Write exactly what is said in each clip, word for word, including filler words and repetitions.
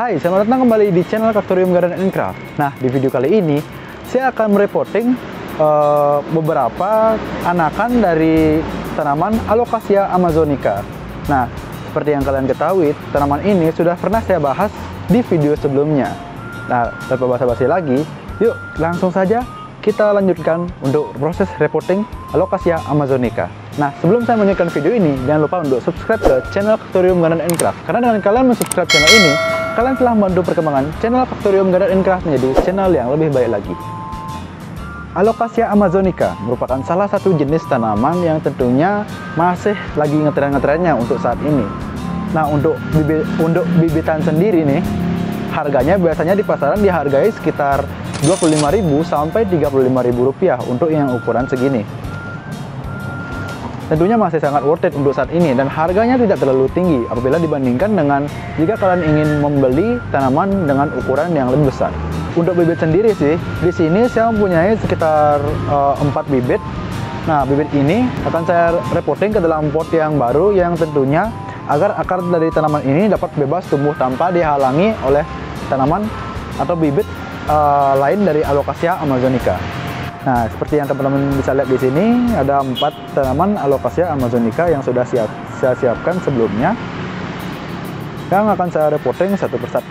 Hai, selamat datang kembali di channel Cactorium Garden and Craft. Nah, di video kali ini saya akan mereporting uh, beberapa anakan dari tanaman Alocasia amazonica. Nah, seperti yang kalian ketahui, tanaman ini sudah pernah saya bahas di video sebelumnya. Nah, tanpa basa-basi lagi, yuk langsung saja kita lanjutkan untuk proses reporting Alocasia amazonica. Nah, sebelum saya melanjutkan video ini, jangan lupa untuk subscribe ke channel Cactorium Garden and Craft. Karena dengan kalian mensubscribe channel ini, kalian telah membantu perkembangan channel Cactorium Garden and Craft menjadi channel yang lebih baik lagi. Alocasia amazonica merupakan salah satu jenis tanaman yang tentunya masih lagi ngetren-ngetrennya untuk saat ini. Nah, untuk bibit, untuk bibitan sendiri nih, harganya biasanya di pasaran dihargai sekitar dua puluh lima ribu sampai tiga puluh lima ribu rupiah untuk yang ukuran segini. Tentunya masih sangat worth it untuk saat ini dan harganya tidak terlalu tinggi apabila dibandingkan dengan jika kalian ingin membeli tanaman dengan ukuran yang lebih besar. Untuk bibit sendiri sih, di sini saya mempunyai sekitar uh, empat bibit. Nah, bibit ini akan saya reporting ke dalam pot yang baru yang tentunya agar akar dari tanaman ini dapat bebas tumbuh tanpa dihalangi oleh tanaman atau bibit uh, lain dari Alocasia amazonica. Nah, seperti yang teman-teman bisa lihat di sini, ada empat tanaman Alocasia amazonica yang sudah siap, saya siapkan sebelumnya, yang akan saya reporting satu persatu.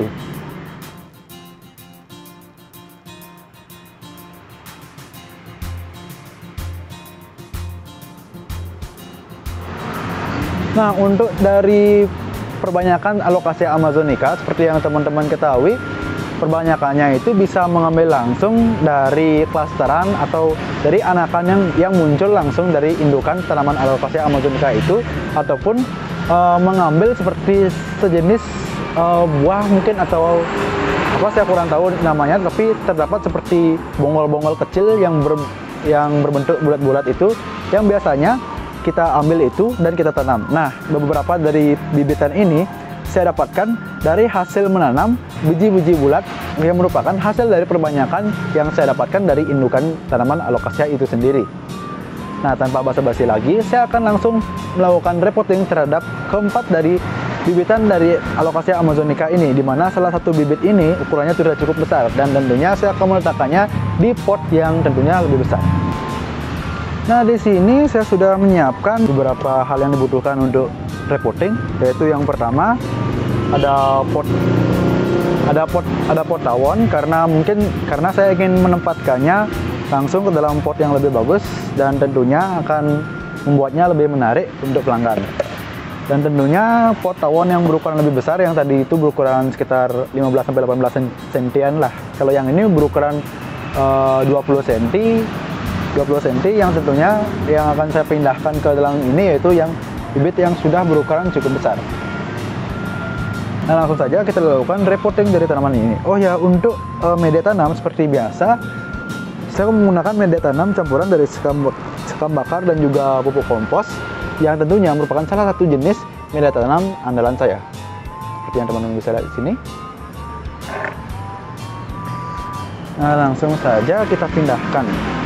Nah, untuk dari perbanyakan Alocasia amazonica, seperti yang teman-teman ketahui, perbanyakannya itu bisa mengambil langsung dari klasteran atau dari anakan yang yang muncul langsung dari indukan tanaman Alocasia amazonica itu, ataupun uh, mengambil seperti sejenis uh, buah mungkin atau apa saya kurang tahu namanya, tapi terdapat seperti bongol-bongol kecil yang ber, yang berbentuk bulat-bulat itu yang biasanya kita ambil itu dan kita tanam. Nah, beberapa dari bibitan ini saya dapatkan dari hasil menanam biji-biji bulat yang merupakan hasil dari perbanyakan yang saya dapatkan dari indukan tanaman Alocasia itu sendiri. Nah, tanpa basa-basi lagi, saya akan langsung melakukan reporting terhadap keempat dari bibitan dari Alocasia amazonica ini, di mana salah satu bibit ini ukurannya sudah cukup besar dan tentunya saya akan meletakkannya di pot yang tentunya lebih besar. Nah, di sini saya sudah menyiapkan beberapa hal yang dibutuhkan untuk reporting, yaitu yang pertama ada pot ada pot ada pot tawon, karena mungkin karena saya ingin menempatkannya langsung ke dalam pot yang lebih bagus dan tentunya akan membuatnya lebih menarik untuk pelanggan. Dan tentunya pot tawon yang berukuran lebih besar, yang tadi itu berukuran sekitar lima belas sampai delapan belas sentian lah. Kalau yang ini berukuran uh, dua puluh senti dua puluh senti, yang tentunya yang akan saya pindahkan ke dalam ini yaitu yang bibit yang sudah berukuran cukup besar. Nah, langsung saja kita lakukan reporting dari tanaman ini. Oh ya, untuk uh, media tanam seperti biasa, saya menggunakan media tanam campuran dari sekam, sekam bakar dan juga pupuk kompos, yang tentunya merupakan salah satu jenis media tanam andalan saya. Seperti yang teman-teman bisa lihat di sini. Nah, langsung saja kita pindahkan.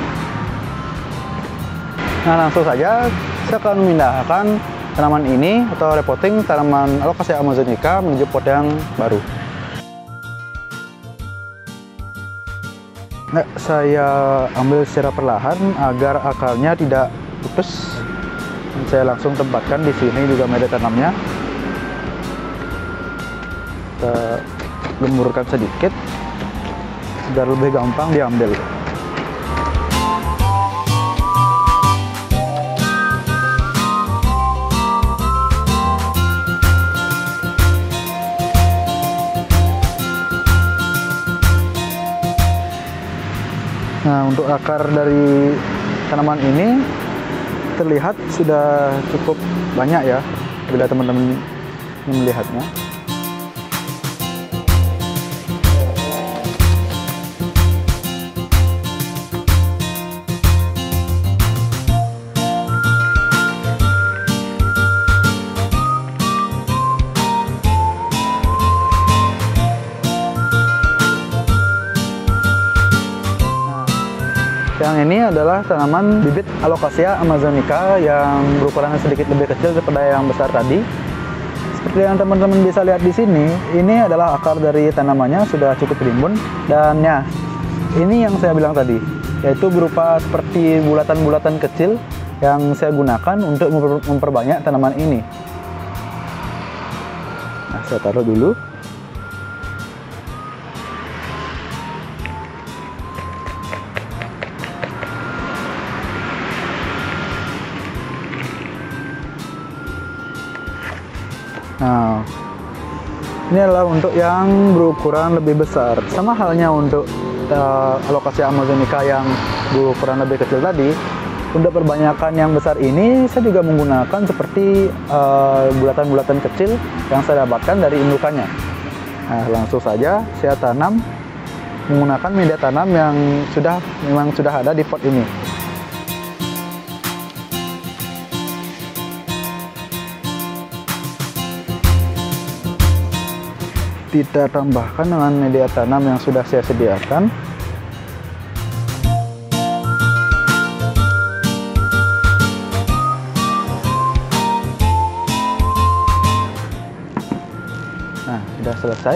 Nah, langsung saja saya akan memindahkan tanaman ini atau reporting tanaman Alocasia amazonica menuju pot yang baru. Nah, saya ambil secara perlahan agar akarnya tidak putus. Saya langsung tempatkan di sini juga media tanamnya. Kita gemburkan sedikit agar lebih gampang diambil. Nah, untuk akar dari tanaman ini terlihat sudah cukup banyak ya, bila teman-teman melihatnya. Yang ini adalah tanaman bibit Alocasia amazonica yang berukuran sedikit lebih kecil daripada yang besar tadi. seperti yang teman-teman bisa lihat di sini, ini adalah akar dari tanamannya sudah cukup rimbun, dan ya ini yang saya bilang tadi, yaitu berupa seperti bulatan-bulatan kecil yang saya gunakan untuk memperbanyak tanaman ini. Nah, saya taruh dulu. Nah, ini adalah untuk yang berukuran lebih besar. Sama halnya untuk uh, Alocasia amazonica yang berukuran lebih kecil tadi. Untuk perbanyakan yang besar ini, saya juga menggunakan seperti bulatan-bulatan uh, kecil yang saya dapatkan dari indukannya. Nah, langsung saja saya tanam menggunakan media tanam yang sudah memang sudah ada di pot ini. Kita tambahkan dengan media tanam yang sudah saya sediakan. Nah, sudah selesai.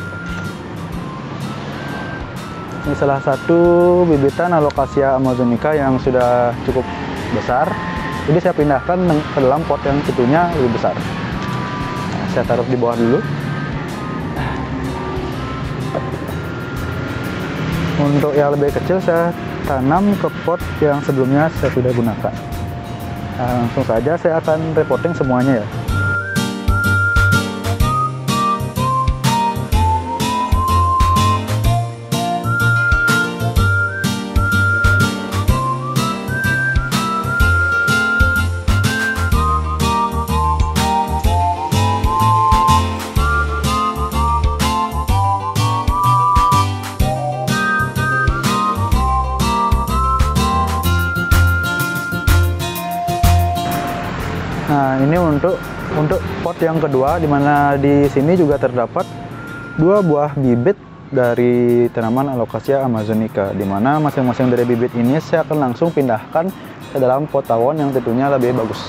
Ini salah satu bibitan Alocasia amazonica yang sudah cukup besar. Jadi saya pindahkan ke dalam pot yang tentunya lebih besar. Nah, saya taruh di bawah dulu. Untuk yang lebih kecil saya tanam ke pot yang sebelumnya saya sudah gunakan. Nah, langsung saja saya akan repotting semuanya ya. Nah, ini untuk untuk pot yang kedua, di mana di sini juga terdapat dua buah bibit dari tanaman Alocasia amazonica, di mana masing-masing dari bibit ini saya akan langsung pindahkan ke dalam pot tawon yang tentunya lebih bagus.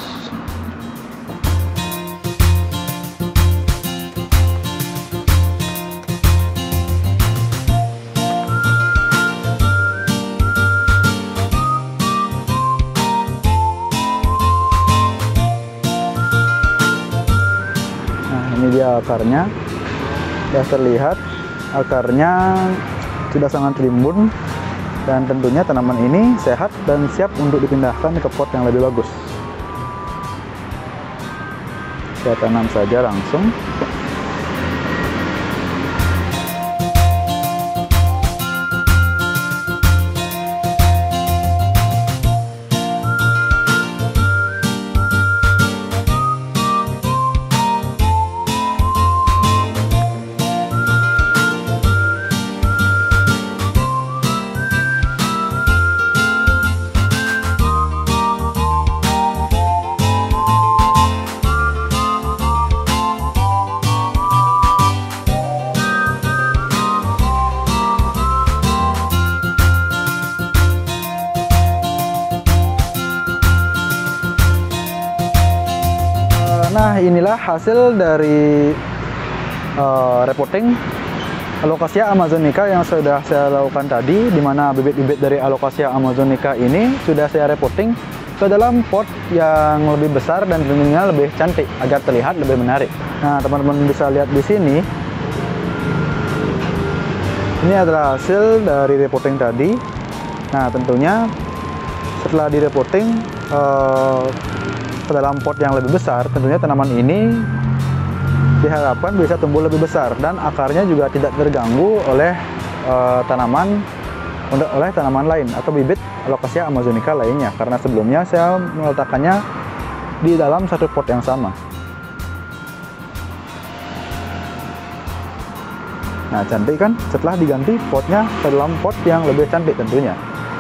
Ini dia akarnya, sudah terlihat akarnya sudah sangat rimbun, dan tentunya tanaman ini sehat dan siap untuk dipindahkan ke pot yang lebih bagus. Saya tanam saja langsung. Nah, inilah hasil dari uh, repotting Alocasia amazonica yang sudah saya lakukan tadi, di mana bibit-bibit dari Alocasia amazonica ini sudah saya repotting ke dalam pot yang lebih besar dan tentunya lebih cantik agar terlihat lebih menarik. Nah, teman-teman bisa lihat di sini. Ini adalah hasil dari repotting tadi. Nah, tentunya setelah direpotting uh, ke dalam pot yang lebih besar, tentunya tanaman ini diharapkan bisa tumbuh lebih besar dan akarnya juga tidak terganggu oleh uh, tanaman oleh tanaman lain atau bibit Alocasia amazonica lainnya, karena sebelumnya saya meletakkannya di dalam satu pot yang sama. Nah, cantik kan? Setelah diganti potnya ke dalam pot yang lebih cantik tentunya.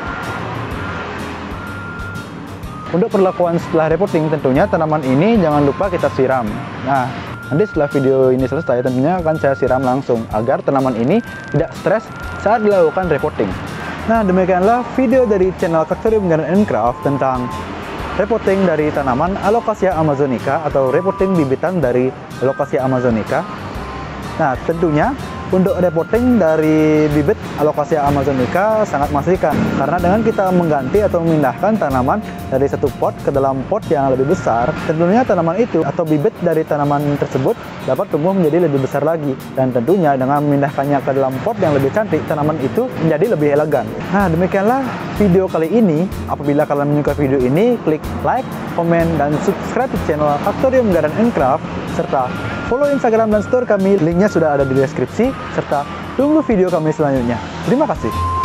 Untuk perlakuan setelah repotting, tentunya tanaman ini jangan lupa kita siram. Nah, nanti setelah video ini selesai, tentunya akan saya siram langsung agar tanaman ini tidak stres saat dilakukan repotting. Nah, demikianlah video dari channel Kaktorium Garden and Craft tentang repotting dari tanaman Alocasia amazonica atau repotting bibitan dari Alocasia amazonica. Nah, tentunya untuk repotting dari bibit Alocasia amazonica sangat menghasilkan karena dengan kita mengganti atau memindahkan tanaman dari satu pot ke dalam pot yang lebih besar, tentunya tanaman itu atau bibit dari tanaman tersebut dapat tumbuh menjadi lebih besar lagi, dan tentunya dengan memindahkannya ke dalam pot yang lebih cantik, tanaman itu menjadi lebih elegan. Nah, demikianlah video kali ini. Apabila kalian menyukai video ini, klik like, komen, dan subscribe channel Faktorium Garden and Craft, serta follow Instagram dan store kami, linknya sudah ada di deskripsi, serta tunggu video kami selanjutnya. Terima kasih.